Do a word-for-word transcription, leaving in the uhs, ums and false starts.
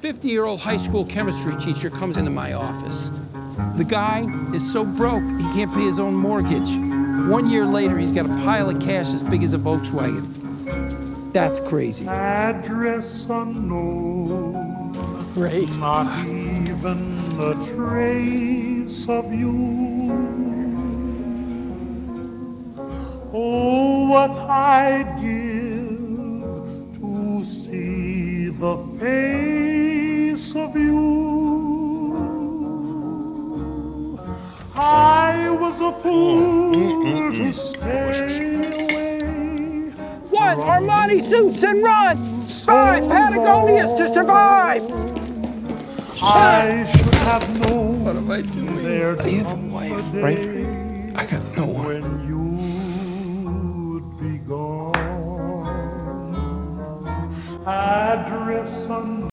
fifty-year-old high school chemistry teacher comes into my office. The guy is so broke, he can't pay his own mortgage. One year later, he's got a pile of cash as big as a Volkswagen. That's crazy. Address unknown. Great. Not even a trace of you. Oh, what I'd give to see the face of you. I was a fool to stay away. One, Armani suits and run! Five, Patagonias to survive! I should have known. What am I doing? I have a wife, right, Frank? I got no one. When you'd be gone. Address unknown.